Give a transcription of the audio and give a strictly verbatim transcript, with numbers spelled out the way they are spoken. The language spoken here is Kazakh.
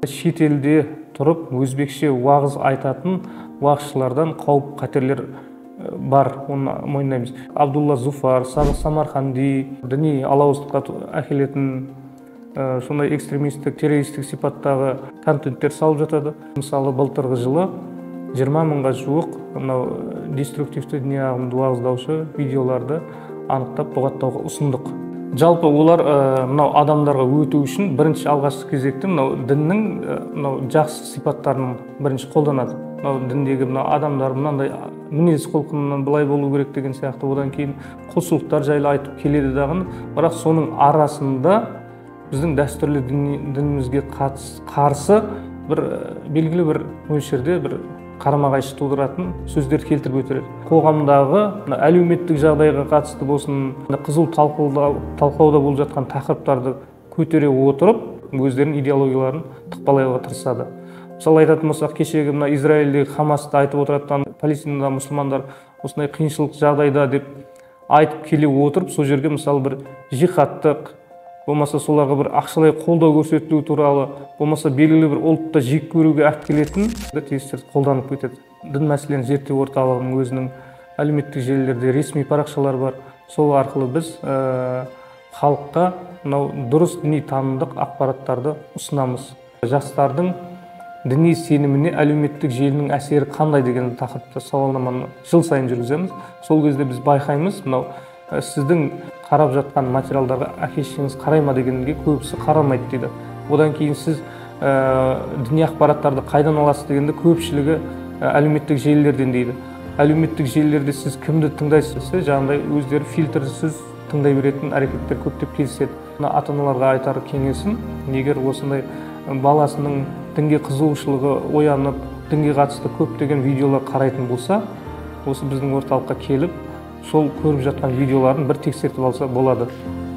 шетелде тұрып өзбекше уағыз айтатын уағызшылардан қауіп қатерлер бар, оны мойындаймыз. Абдулла Зуфар, Самарханди діни алауыздыққа әкелетін сондай экстремистік, террористік сипаттағы контенттер салып жатады. Мысалы, былтырғы жылы жиырма мыңға жуық мынау деструктивті діни ағымды уағыздаушы видеоларды анықтап бұғаттауға ұсындық. Жалпы олар мынау адамдарға өту үшін бірінші алғашқы кезекте мынау діннің мынау жақсы сипаттарын бірінші қолданады. Мынау діндегі мынау адамдар мынандай мінез құлқынан былай болу керек деген сияқты, одан кейін құлшылықтар жайлы айтып келеді дағы, бірақ соның арасында біздің дәстүрлі дінімізге қарсы бір белгілі бір мөлшерде бір қарама-қайшы тудыратын сөздер келтіріп өтіреді. Қоғамдағы әлеуметтік жағдайға қатысты болсын, қызу талқылауда болып жатқан тақырыптарды көтере отырып, өздерінің идеологияларын тықпалауға тырысады. Мысалы айтатын болсақ, кешегі мына Израильдегі Хамасты айтып отыратын, Палестинада мұсылмандар осындай қиыншылық жағдайда деп айтып келе отырып, сол жерге мысалы бір жихадтық, болмаса соларға бір ақшалай қолдау көрсетілу туралы, болмаса белгілі бір ұлтты жек көруге алып келетін тезистерді қолданып кетеді. Дін мәселелерін зерттеу орталығының өзінің әлеуметтік желілерде ресми парақшалар бар. Сол арқылы біз халыққа мынау дұрыс діни танымдық ақпараттарды ұсынамыз. Жастардың діни сеніміне әлеуметтік желінің әсері қандай деген тақырыпта сауалнаманы жыл сайын жүргіземіз. Сол кезде біз байқаймыз, мынау сіздің қарап жатқан материалдарға әке-шешеңіз қарай ма дегенге көбісі қарамайды дейді. Одан кейін сіз діни ақпараттарды қайдан аласыз дегенде көпшілігі әлеуметтік желілерден дейді. Әлеуметтік желілерде сіз кімді тыңдайсыз, жаңағыдай өздері фильтрсіз тыңдай беретін әрекеттер көптеп кездеседі. Ата-аналарға айтар кеңесім, егер осындай баласының дінге қызығушылығы оянып, дінге қатысты көптеген видеолар қарайтын болса, осы біздің орталыққа келіп, сол көріп жатқан видеоларын бір тексертіп алса болады.